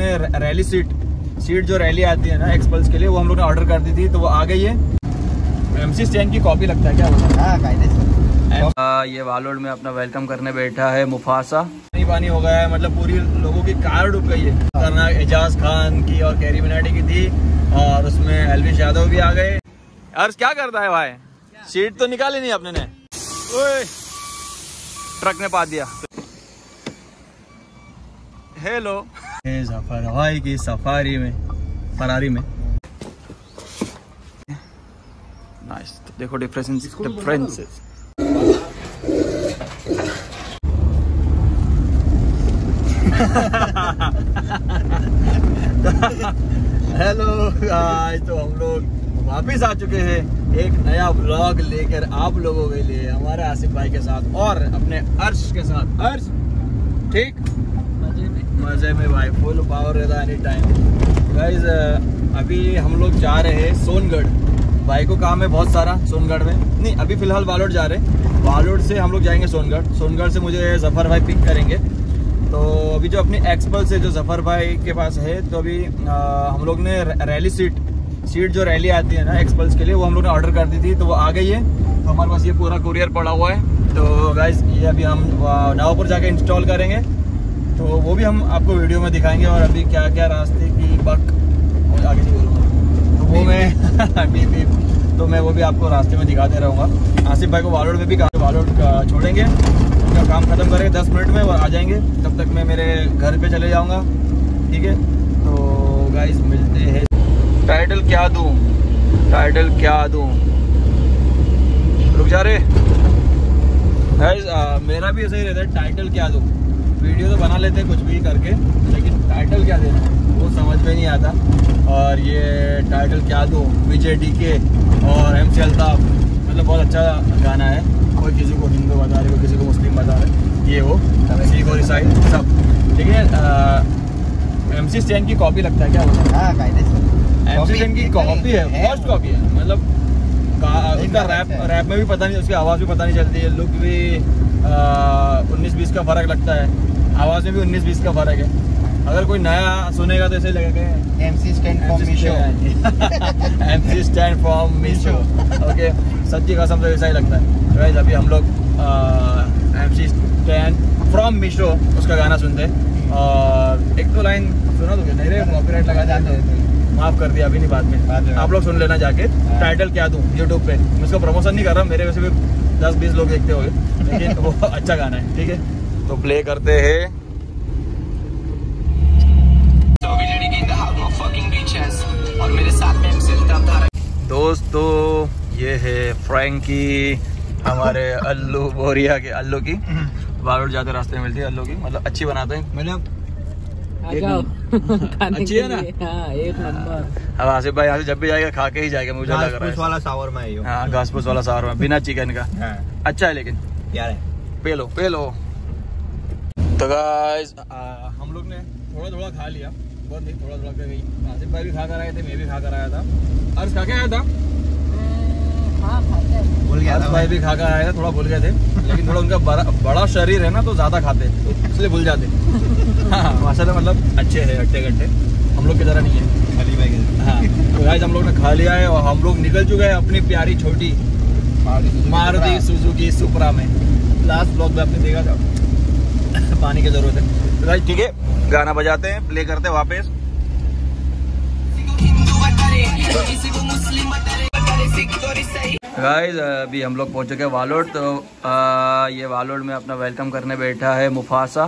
ने rally seat जो rally आती है ना एक्सपल्स के लिए, वो हम लोग ने ऑर्डर कर दी थी, तो वो आ गई है। MC स्टैंड की कॉपी लगता है क्या ये वालोड में अपना वेलकम करने बैठा है मुफासा। पानी हो गया है, मतलब पूरी लोगों की कार डूब गई है। करना एजाज खान की और कैरी मिनाटी की थी, और उसमें एलविश यादव भी आ गए। अर्श क्या करता है भाई? सीट तो निकाली नहीं अपने ने, ओए ट्रक ने पा दिया। हेलो जफर भाई की सफारी में, फरारी में। नाइस, देखो डिफरेंसेस। हेलो गाइस, तो हम लोग वापिस आ चुके हैं एक नया व्लॉग लेकर आप लोगों के लिए, हमारे आसिफ भाई के साथ और अपने अर्श के साथ। अर्श ठीक मजे में भाई, फुल पावर रहता है एनी टाइम। गाइस अभी हम लोग जा रहे हैं सोनगढ़। भाई को काम है बहुत सारा सोनगढ़ में, नहीं अभी फिलहाल वालोड जा रहे हैं। वालोड से हम लोग जाएंगे सोनगढ़। सोनगढ़ से मुझे जफर भाई पिक करेंगे। तो अभी जो अपनी एक्सपल्स है जो जफर भाई के पास है, तो अभी हम लोग ने रैली सीट जो रैली आती है ना एक्सपल्स के लिए, वो हम लोग ने ऑर्डर कर दी थी, तो वो आ गई है। तो हमारे पास ये पूरा कुरियर पड़ा हुआ है। तो गाइस ये अभी हम नावपुर जाके इंस्टॉल करेंगे, तो वो भी हम आपको वीडियो में दिखाएंगे। और अभी क्या क्या रास्ते की बक आगे नहीं बोलूँगा, तो वो मैं तो मैं वो भी आपको रास्ते में दिखाते रहूँगा। आसिफ भाई को वालोड में भी वालोड छोड़ेंगे, उनका काम खत्म करेंगे 10 मिनट में और आ जाएंगे। तब तक मैं मेरे घर पे चले जाऊँगा, ठीक है। तो गाइस मिलते हैं। टाइटल क्या दूँ, टाइटल क्या दूँ, रुक जा रे गाइस। मेरा भी ऐसा ही रहता है, टाइटल क्या दूँ। वीडियो तो बना लेते हैं कुछ भी करके, लेकिन टाइटल क्या देना वो समझ में नहीं आता। और ये टाइटल क्या दूँ, विजय DK और MC अल्ताफ, मतलब बहुत अच्छा गाना है। कोई किसी को हिंदू बता रहे, कोई किसी को मुस्लिम बता रहे, ये वो सिख और ईसाई सब, ठीक है। MC स्टैंड की कॉपी लगता है क्या? MC स्टैंड की कॉपी है, फर्स्ट कॉपी है। मतलब उनका रैप में भी पता नहीं, उसकी आवाज़ भी पता नहीं चलती है। लुक भी 19-20 का फ़र्क लगता है, आवाज़ में भी 19-20 का फ़र्क है। अगर कोई नया सुनेगा तो ऐसे लगेगा MC stand from Meesho. MC stand from Meesho, okay. सच्ची कसम से ऐसा ही लगता है। गाइस अभी हम लोग MC स्टैंड फ्रॉम मीशो उसका गाना सुनते हैं। और एक दो लाइन सुना दोगे? नहीं रे, कॉपीराइट लगा जाते हैं, माफ़ कर दिया, अभी नहीं, बाद में आप लोग सुन लेना जाके। टाइटल क्या दूँ यूट्यूब पे, मैं उसका प्रमोशन नहीं कर रहा, मेरे वैसे भी 10-20 लोग देखते होंगे, लेकिन वो अच्छा गाना है, ठीक है। तो प्ले करते हैं। और मेरे साथ में दोस्तों ये है फ्रैंकी, हमारे अल्लू बोरिया के, अल्लू की वालोड जाते रास्ते में मिलती है अल्लू की, मतलब अच्छी बनाते हैं। मतलब अच्छी है ना, एक नंबर। अब आसिफ भाई यहाँ से जब भी जाएगा खा के ही जाएगा, मुझे लग रहा है। वाला शावरमा है ये, हाँ घासपूस वाला शावरमा बिना चिकन का, अच्छा है लेकिन यार। पे लो। तो गाइस हम लोग ने थोड़ा खा लिया, बहुत नहीं, थोड़ा कर गई। आसिफ भाई भी खा कर आए थे, मैं भी खा कर आया था। अर्श खा के आया था, भूल गया था। भाई भी खा कर आए थे, थोड़ा भूल गए थे, लेकिन थोड़ा उनका बड़ा शरीर है ना, तो ज़्यादा खाते तो इसलिए भूल जाते। हाँ माशाल्लाह, मतलब अच्छे है, अट्टे-गट्टे, हम लोग की तरह नहीं है खाली भाई। हाँ तो गाइस हम लोग ने खा लिया है और हम लोग निकल चुके हैं अपनी प्यारी छोटी मारुति सुजुकी सुपरा में। लास्ट ब्लॉग में आपने देखा था, पानी की जरूरत है। तो गाइस ठीक है, गाना बजाते हैं, प्ले करते हैं वापस। गाइस अभी हम लोग पहुंच चुके हैं वालोड। तो ये वालोड में अपना वेलकम करने बैठा है मुफासा।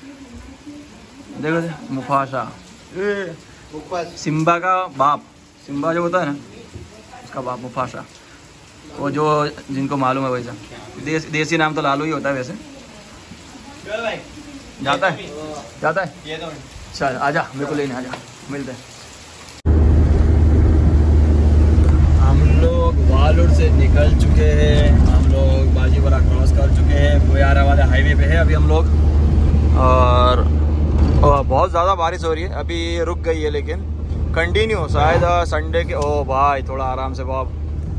देखो मुफासा, सिम्बा का बाप, सिम्बा जो होता है ना उसका बाप मुफासा, वो जो जिनको मालूम है वैसा। देसी नाम तो लालू ही होता है वैसे। जाता है चल आजा, मेरे को लेने आजा, मिलते हैं। हम लोग वालोड से निकल चुके हैं, हम लोग बाजीपुरा क्रॉस कर चुके हैं, गोयारा वाले हाईवे पे है अभी हम लोग। और बहुत ज़्यादा बारिश हो रही है, अभी रुक गई है लेकिन कंटिन्यू शायद संडे के। ओ भाई थोड़ा आराम से बाप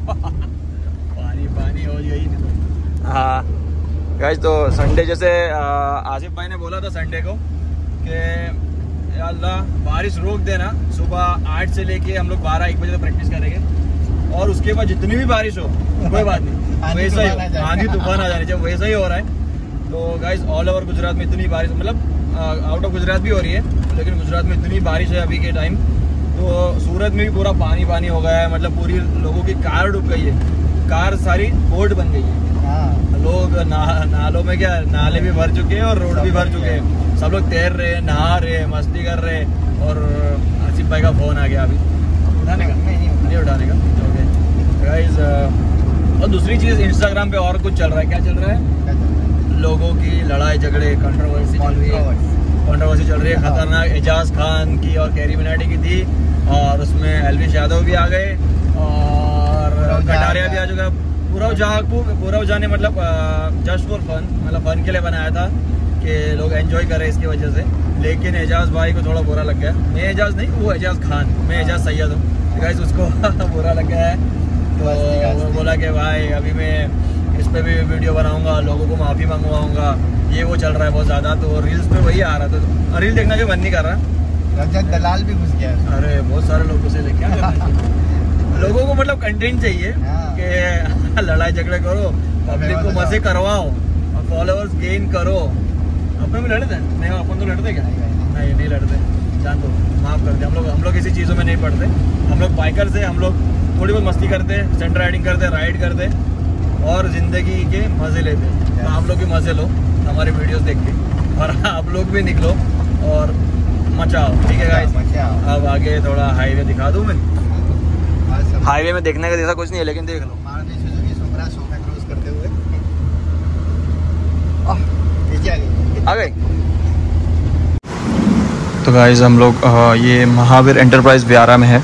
पानी हो गई। हाँ गाइस, तो संडे जैसे आसिफ भाई ने बोला था संडे को कि या अल्लाह बारिश रोक देना, सुबह 8 से लेके हम लोग 12-1 बजे तक प्रैक्टिस करेंगे और उसके बाद जितनी भी बारिश हो कोई बात नहीं, वैसा ही आंधी तूफान आ जाने चाहिए, वैसा ही हो रहा है। तो गाइस ऑल ओवर गुजरात में इतनी बारिश, मतलब आउट ऑफ गुजरात भी हो रही है, लेकिन गुजरात में इतनी बारिश है अभी के टाइम। तो सूरत में भी पूरा पानी पानी हो गया है, मतलब पूरी लोगों की कार डूब गई है, कार सारी बोट बन गई है। लोग नालों में क्या नाले भी भर चुके हैं और रोड भी भर चुके हैं, सब लोग तैर रहे हैं, नहा रहे हैं, मस्ती कर रहे हैं। और आसिफ भाई का फोन आ गया अभी, उठाने का नहीं उठाने का, ओके गाइस। और दूसरी चीज़ इंस्टाग्राम पे और कुछ चल रहा है, क्या चल रहा है, लोगों की लड़ाई झगड़े, कंट्रोवर्सी चल रही है, खतरनाक। एजाज खान की और कैरी मिनाटी की थी, और उसमें एलविश यादव भी आ गए और कटारिया भी आ चुका। पूरा जाने मतलब जस्ट फॉर फन, मतलब फन के लिए बनाया था कि लोग एंजॉय करें इसकी वजह से। लेकिन एजाज भाई को थोड़ा बुरा लग गया, मैं एजाज नहीं, वो एजाज खान, मैं एजाज सैयद हूँ गाइस, उसको बुरा लग गया है। तो वो बोला कि भाई अभी मैं इस पे भी वीडियो बनाऊंगा, लोगों को माफ़ी मंगवाऊंगा, ये वो चल रहा है बहुत ज़्यादा। तो रील्स पे वही आ रहा था, तो रील देखने का मन नहीं कर रहा। रजत दलाल भी घुस गया, अरे बहुत सारे लोग घुसे, लेके क्या करना है लोगों को, मतलब कंटेंट चाहिए कि लड़ाई झगड़े करो, पब्लिक को मजे करवाओ और फॉलोअर्स गेन करो। अपन भी लड़ते हैं? नहीं, अपन तो लड़ते क्या? नहीं लड़ते, जान दो, माफ कर दे। हम लोग किसी चीज़ों में नहीं पड़ते, हम लोग बाइकर से, हम लोग थोड़ी बहुत मस्ती करते, स्टंट राइडिंग करते, राइड करते और ज़िंदगी के मज़े लेते। तो आप लोग भी मज़े लो हमारे वीडियोस देख के, और आप लोग भी निकलो और मचाओ, ठीक है गाइस। अब आगे थोड़ा हाईवे दिखा दूँ मैं। हाईवे में देखने का जैसा कुछ नहीं है, लेकिन देख लो Maruti Suzuki Supra sofa cross करते हुए आ गए। तो गाइस हम लोग ये महावीर एंटरप्राइज व्यारा में है।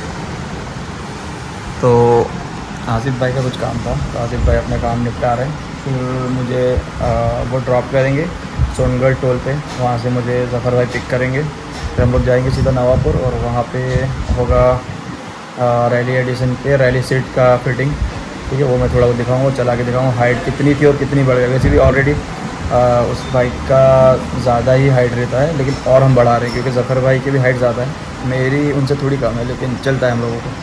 तो आसिफ भाई का कुछ काम था, तो आसिफ भाई अपना काम निपटा रहे हैं, फिर मुझे वो ड्रॉप करेंगे सोनगढ़ टोल पे, वहाँ से मुझे जफ़र भाई पिक करेंगे, फिर हम लोग जाएंगे सीधा नवापुर और वहाँ पे होगा रैली एडिशन पे रैली सीट का फिटिंग, ठीक है। वो मैं थोड़ा बहुत दिखाऊंगा, चला के दिखाऊंगा हाइट कितनी थी और कितनी बढ़ गई। वैसे भी ऑलरेडी उस बाइक का ज़्यादा ही हाइट रहता है, लेकिन और हम बढ़ा रहे हैं क्योंकि जफ़र भाई की भी हाइट ज़्यादा है, मेरी उनसे थोड़ी कम है, लेकिन चलता है हम लोगों को।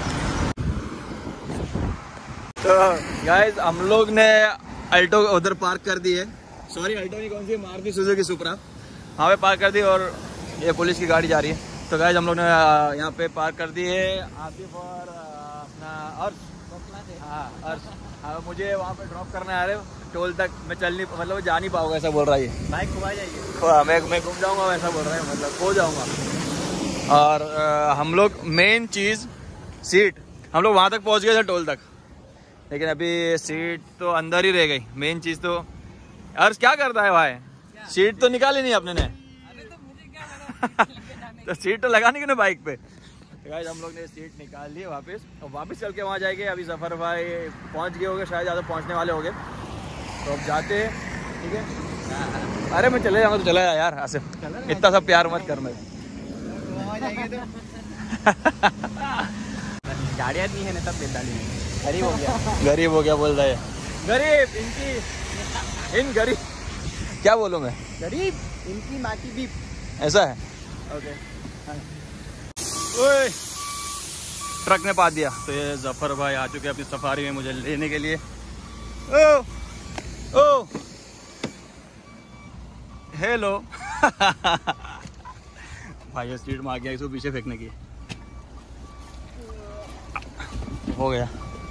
तो गाइस हम लोग ने अल्टो उधर पार्क कर दी है, सॉरी अल्टो नहीं, कौन सी मारुति सुजुकी सुपरा, वहाँ पे पार्क कर दी और ये पुलिस की गाड़ी जा रही है। तो गाइस हम लोग ने यहाँ पे पार्क कर दी है। आसिफ और अपना अर्श मुझे वहाँ पे ड्रॉप करने आ रहे हो टोल तक। मैं चल नहीं, मतलब जा नहीं पाऊंगा ऐसा बोल रहा है, बाइक घुमा जाएगी, मैं घूम जाऊँगा वैसा बोल रहा है, मतलब खो जाऊँगा। और हम लोग मेन चीज़ सीट, हम लोग वहाँ तक पहुँच गए थे टोल तक, लेकिन अभी सीट तो अंदर ही रह गई। मेन चीज़ तो अर्श क्या करता है भाई, सीट तो निकाली नहीं अपने ने तो सीट तो लगानी क्यों ना बाइक पे। तो गाइस हम लोग ने सीट निकाल ली वापस, और वापस चल के वहाँ जाएंगे। अभी जफ़र भाई पहुँच गए होंगे, शायद ज़्यादा पहुँचने वाले होंगे, तो अब जाते हैं, ठीक है। अरे मैं चले जाऊँगा तो चला जा यार, ऐसे इतना सब प्यार मत कर। मैं गाड़ियाँ नहीं है ना, तब देता नहीं, गरीब हो गया बोल रहा है, गरीब इन गरीब क्या बोलूँ मैं, गरीब इनकी माँ की बीप, ऐसा है। ओके ओए ट्रक ने पा दिया। तो ये जफ़र भाई आ चुके हैं अपनी सफारी में मुझे लेने के लिए। ओ ओ हेलो भाई ये स्पीड में आ गया, इसको पीछे फेंकने की हो गया।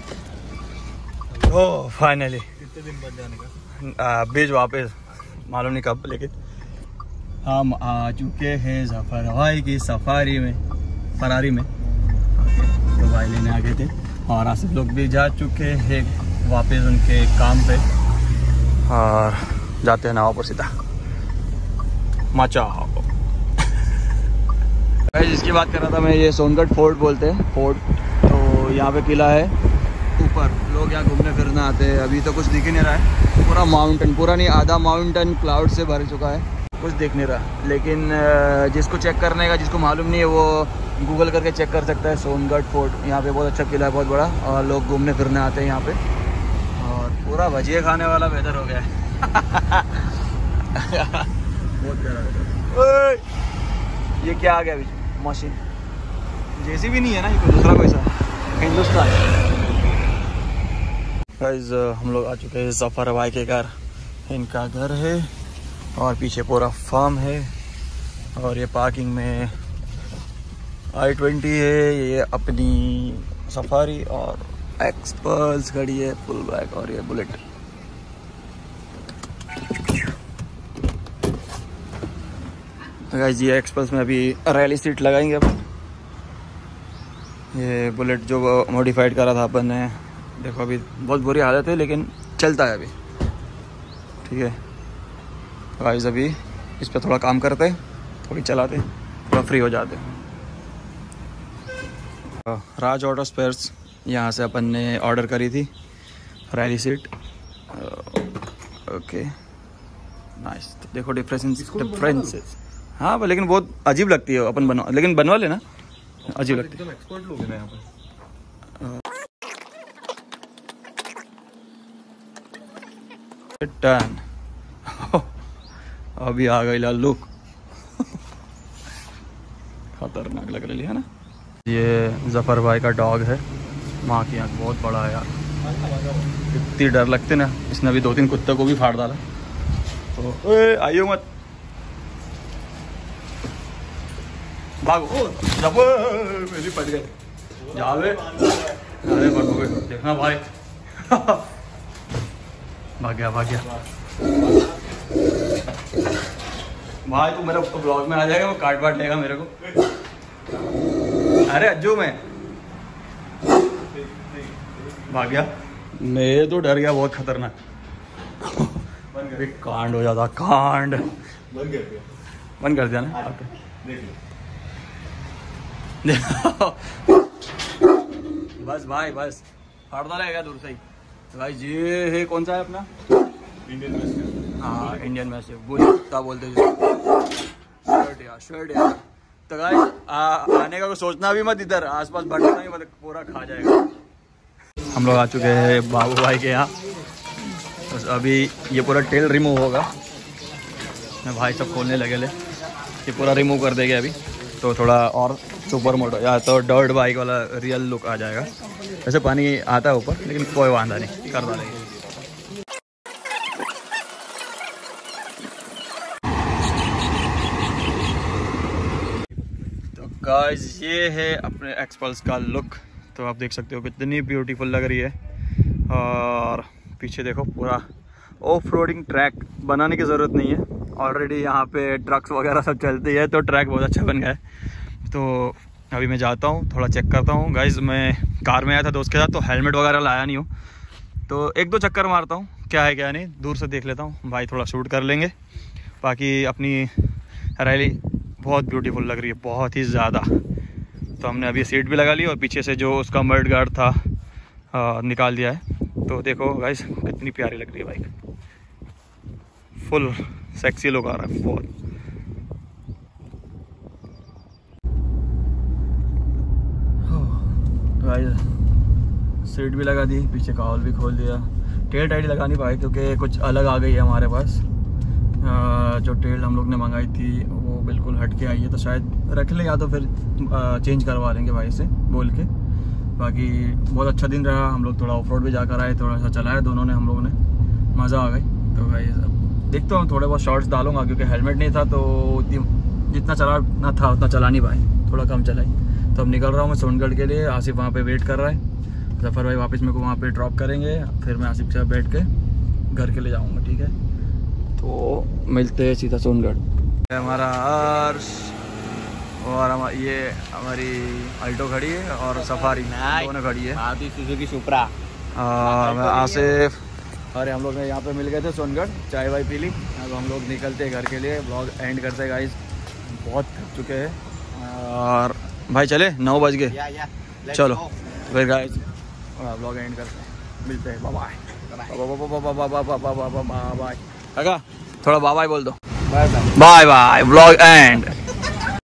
ओह फाइनली, कितने दिन बाद जाने का बीच वापस मालूम नहीं कब, लेकिन हम आ चुके हैं जफ़र भाई की सफारी में, फरारी में। तो भाई लेने आ गए थे और आसिफ लोग भी जा चुके हैं वापस उनके काम पे, और जाते हैं नवापुर सीधा मचाओ। जिसकी बात कर रहा था मैं, ये सोनगढ़ फोर्ट बोलते हैं, फोर्ट। तो यहाँ पे किला है ऊपर, लोग यहाँ घूमने फिरने आते हैं। अभी तो कुछ दिख ही नहीं रहा है, पूरा माउंटेन, पूरा नहीं आधा माउंटेन क्लाउड से भर चुका है, कुछ दिख नहीं रहा। लेकिन जिसको चेक करने का, जिसको मालूम नहीं है, वो गूगल करके चेक कर सकता है। सोनगढ़ फोर्ट यहाँ पे बहुत अच्छा किला है, बहुत बड़ा, और लोग घूमने फिरने आते हैं यहाँ पे। और पूरा भजिए खाने वाला वेदर हो गया है बहुत प्यारा वेदर। ये क्या आ गया अभी मशीन, जैसी भी नहीं है ना, ये कोई दूसरा कोई सा हिंदुस्तान। गाइस हम लोग आ चुके हैं जफर भाई के घर। इनका घर है और पीछे पूरा फार्म है और ये पार्किंग में i20 है, ये अपनी सफारी और एक्सपल्स खड़ी है फुल बैक और ये बुलेट। तो गाइस ये एक्सपल्स में अभी रैली सीट लगाएंगे अपन। ये बुलेट जो मॉडिफाइड करा था अपन ने, देखो अभी बहुत बुरी हालत है लेकिन चलता है अभी, ठीक है। गाइस अभी इस पर थोड़ा काम करते हैं, थोड़ी चलाते, थोड़ा फ्री हो जाते। राज ऑटो स्पेयर्स, यहाँ से अपन ने ऑर्डर करी थी रैली सीट। Okay nice. तो देखो डिफरेंसेस, हाँ लेकिन बहुत अजीब लगती है, अपन बनवा, लेकिन बनवा लेना, अजीब लगती है। एक्सपर्ट लोग हैं यहाँ पर। टन अभी आ गई लालू, खतरनाक लग रही है ना। ये जफर भाई का डॉग है, माँ की आँख बहुत बड़ा है यार, इतनी डर लगती ना। इसने अभी 2-3 कुत्ते को भी फाड़ डाला। तो आइयो मत भागो, जब मेरी पड़ गए जावे, अरे भागोगे देखना भाई। भाग गया भाई, तू मेरा ब्लॉग में आ जाएगा, वो काट लेगा मेरे को। अरे अज्जू में भाग गया, मैं तो डर गया बहुत खतरनाक। कांड हो जाता, कांड बंद कर दिया ना। बस भाई बस फाड़ता रहेगा दूर से ही। तो भाई ये है कौन सा है अपना इंडियन मैच, हाँ इंडियन मैच है, वो क्या बोलते हैं शर्ट यार। तो भाई आने का सोचना भी मत, इधर आसपास बढ़ना ही मतलब पूरा खा जाएगा। हम लोग आ चुके हैं बाबू भाई के यहाँ। बस अभी ये पूरा टेल रिमूव होगा, भाई सब खोलने लगे ले, ये पूरा रिमूव कर देंगे अभी, तो थोड़ा और सुपर मोटो या तो डर्ट बाइक वाला रियल लुक आ जाएगा। वैसे पानी आता है ऊपर लेकिन कोई वांधा नहीं, कर डालेंगे। तो गाइस ये है अपने एक्सपल्स का लुक, तो आप देख सकते हो कितनी ब्यूटीफुल लग रही है। और पीछे देखो पूरा ऑफ रोडिंग ट्रैक, बनाने की ज़रूरत नहीं है, ऑलरेडी यहाँ पे ट्रक्स वगैरह सब चलती है, तो ट्रैक बहुत अच्छा बन गया है। तो अभी मैं जाता हूँ, थोड़ा चेक करता हूँ। गाइस मैं कार में आया था दोस्त के साथ, तो हेलमेट वगैरह लाया नहीं हूँ, तो 1-2 चक्कर मारता हूँ, क्या है क्या नहीं, दूर से देख लेता हूँ। भाई थोड़ा शूट कर लेंगे। बाकी अपनी रैली बहुत ब्यूटीफुल लग रही है, बहुत ही ज़्यादा। तो हमने अभी सीट भी लगा ली और पीछे से जो उसका मड गार्ड था निकाल दिया है। तो देखो गाइस कितनी प्यारी लग रही है बाइक, फुल सेक्सी लुक आ रहा है बहुत। गाइस सीट भी लगा दी, पीछे का हॉल भी खोल दिया। टेल टाइट लगा नहीं पाए क्योंकि कुछ अलग आ गई है हमारे पास। जो टेल हम लोग ने मंगाई थी वो बिल्कुल हट के आई है, तो शायद रख ले या तो फिर चेंज करवा लेंगे भाई से बोल के। बाकी बहुत अच्छा दिन रहा, हम लोग थोड़ा ऑफ रोड भी जाकर आए, थोड़ा सा चलाया दोनों ने हम लोगों ने, मज़ा आ गई। तो भाई देखता हूँ, थोड़े बहुत शॉर्ट्स डालूंगा क्योंकि हेलमेट नहीं था तो जितना चलाना था उतना चला नहीं पाए, थोड़ा कम चलाई। तो अब निकल रहा हूँ मैं सोनगढ़ के लिए, आसिफ वहाँ पे वेट कर रहा है। जफर भाई वापस मेरे को वहाँ पे ड्रॉप करेंगे, फिर मैं आसिफ के साथ बैठ के घर के लिए जाऊँगा, ठीक है। तो मिलते हैं सीधा सोनगढ़। हमारा अर्श और ये हमारी अल्टो खड़ी है और सफारी दोनों खड़ी है, मारुति सुजुकी सुप्रा। और आसिफ। अरे हम लोग ने यहाँ पे मिल गए थे सोनगढ़, चाय वाय पी ली। अब हम लोग निकलते हैं घर के लिए, ब्लॉग एंड करते हैं गाइस, बहुत थक चुके हैं। और भाई चले 9 बज गए, चलो फिर गाइस ब्लॉग एंड करते हैं, मिलते हैं। Bye bye bye. काका थोड़ा बाय बाय बोल दो। Bye bye, blog and.